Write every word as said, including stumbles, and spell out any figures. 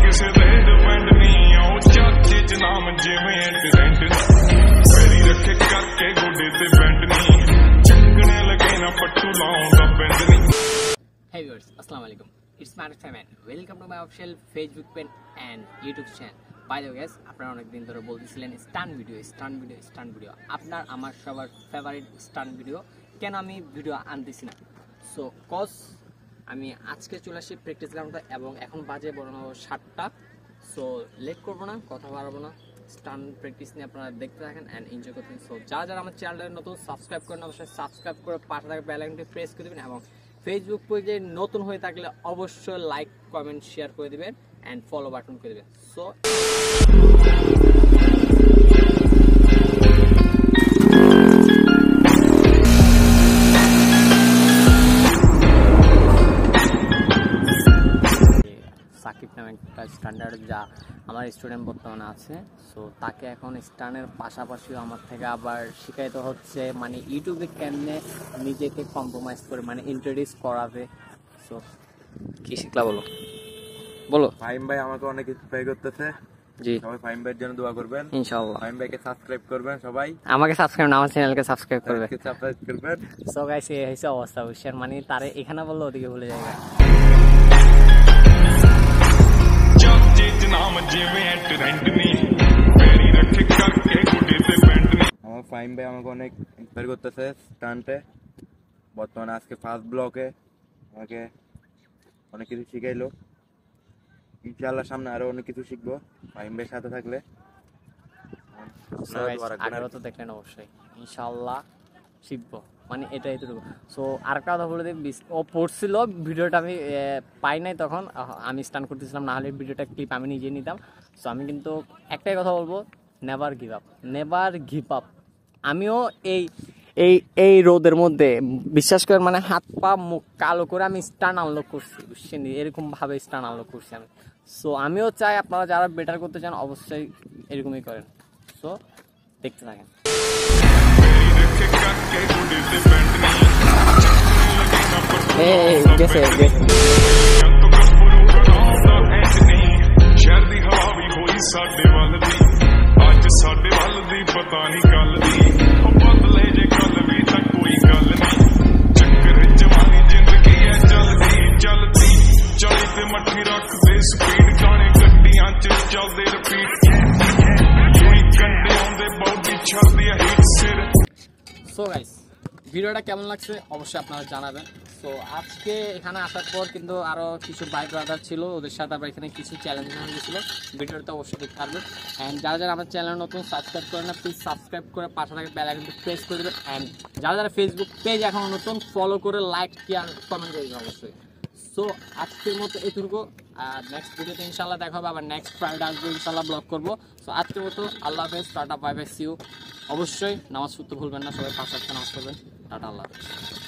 किसे they depend नहीं आओ चाचे च नाम जिवें एक्सीडेंट मेरी रखे करके गोडे ते बेंड नहीं चंगने लगे ना पट्टू लाऊंगा बेंड नहीं। Hey viewers, Assalamu alaikum. It's Manik Simon. Welcome to my official Facebook page and YouTube channel. By the way guys, আপনারা অনেক দিন ধরে বলতেছিলেন stunt video stunt video stunt video আপনার আমার সবার ফেভারিট স্টান ভিডিও কেন আমি ভিডিও আনতেছি না। সো কজ আমি আজকে চলে আসি প্র্যাকটিস গ্রাউন্ডে এবং এখন বাজে বড় সাতটা। সো লেট করবো না, কথা বাড়াবো না, স্টান প্র্যাকটিস নিয়ে আপনারা দেখতে থাকেন অ্যান্ড এনজয় করতেন। সো যারা যারা আমার চ্যানেলটা নতুন সাবস্ক্রাইব করেন অবশ্যই সাবস্ক্রাইব করে পাশে থাকা বেল আইকনটি প্রেস করে দেবেন এবং ফেসবুক পেজে নতুন হয়ে থাকলে অবশ্যই লাইক কমেন্ট শেয়ার করে দিবেন অ্যান্ড ফলো বাটন করে দিবেন। সো সাকিব নামে একটা স্ট্যান্ডার্ড যা আমার স্টুডেন্ট বর্তমানে আছে। সো তাকে এখন স্টানের পাশাপাশিও আমার থেকে আবার শিখাইতে হচ্ছে, মানে ইউটিউবে কেমনে নিজেকে কম্প্রোমাইজ করে মানে ইন্ট্রোডিউস করাবে। সো কি শিখলা বলো বলো। ফাহিম ভাই আমাকে অনেক ইন্সপায়ার করতেছে। জি, সবাই ফাহিম ভাইয়ের জন্য দোয়া করবেন ইনশাআল্লাহ। ফাহিম ভাইকে সাবস্ক্রাইব করবেন, সবাই আমাকে সাবস্ক্রাইব না আমার চ্যানেলকে সাবস্ক্রাইব করবে, সাবস্ক্রাইব করবেন। সো গাইস এই হইছে অবস্থা বুঝছেন, মানে তারে এখানে বললো ওদিকে ভুলে যায়। আমার ফাহিম ভাই আমাকে অনেক ইন্সপায়ার করতেছে স্টান্টে। বর্তমানে আজকে ফার্স্ট ব্লকে আমাকে অনেক কিছু শিখাইলো। ইনশাআল্লাহ সামনে আরো অনেক কিছু শিখবো ফাহিম ভাইয়ের সাথে থাকলে। আঠারো তো দেখলেন, অবশ্যই ইনশাআল্লাহ শিখবো, মানে এটাই এতটুকু। সো আর একটা কথা বলে দিই, ও পড়ছিল ভিডিওটা আমি পাই নাই, তখন আমি স্টান করতেছিলাম, না হলে ভিডিওটা ক্লিপ আমি নিজে নিতাম। সো আমি কিন্তু একটাই কথা বলবো, never give up, never give up. আমিও এই এই এই রোদের মধ্যে বিশ্বাস করেন মানে হাত পা মুখ কালো করে আমি স্টান আনলক করছি বুঝছেন, এরকমভাবে স্টান আনলক করছি আমি। সো আমিও চাই আপনারা যারা বেটার করতে চান অবশ্যই এরকমই করেন। সো দেখতে থাকেন। গেছে গেছে ਸਾਡੇ ਵੱਲ ਦੀ ਅੱਜ ਸਾਡੇ ਵੱਲ ਦੀ ਪਤਾ ਨਹੀਂ ਗੱਲ ਦੀ ਉਹ ਬਦਲੇ ਜੇ ਗੱਲ ਵੀ ਤਾਂ ਕੋਈ ਗੱਲ ਨਹੀਂ ਚੱਕਰ ਜਵਾਨੀ ਜ਼ਿੰਦਗੀ ਐ ਚੱਲਦੀ ਚੱਲਦੀ ਚਾਲੀ ਤੇ ਮੱਠੀ ਰੱਖਦੇ ਸਪੀਡ ਗਾਣੇ ਗੱਡੀਆਂ ਚ ਚੱਲਦੇ ਰਿਪੀਟ ਯੂਈ ਕੰਡੇ ਆਉਂਦੇ ਬੌਡੀ ਛੱਡਦੀ ਐ ਹਿੱਟ ਸਿਰ। সো গাইস ভিডিওটা কেমন লাগছে অবশ্যই আপনারা জানাবেন। সো আজকে এখানে আসার পর কিন্তু আরও কিছু বাইক রাইডার ছিল, ওদের সাথে আবার এখানে কিছু চ্যালেঞ্জ হয়ে গেছিলো। ভিডিওটা অবশ্যই দেখতে পারবেন অ্যান্ড যারা যারা আমার চ্যানেল নতুন সাবস্ক্রাইব করে না প্লিজ সাবস্ক্রাইব করে পাশে থাকে বেল আইকনটি প্রেস করে দেবেন অ্যান্ড যারা যারা ফেসবুক পেজ এখন নতুন ফলো করে লাইক আর কমেন্ট করে দেবেন অবশ্যই। সো আজকের মতো এটুকু, আর নেক্সট ভিডিওতে ইনশাল্লাহ দেখা হবে, আবার নেক্সট ফ্রাইডে আসবো ইনশাল্লাহ ব্লগ করবো। সো আজকের মতো আল্লাহ হাফেজ, tata bye bye, see you. অবশ্যই নামাজ পড়তে ভুলবেন না, সবাই পাঁচ ওয়াক্ত নামাজ পড়বেন। টাটা, আল্লাহ হাফেজ।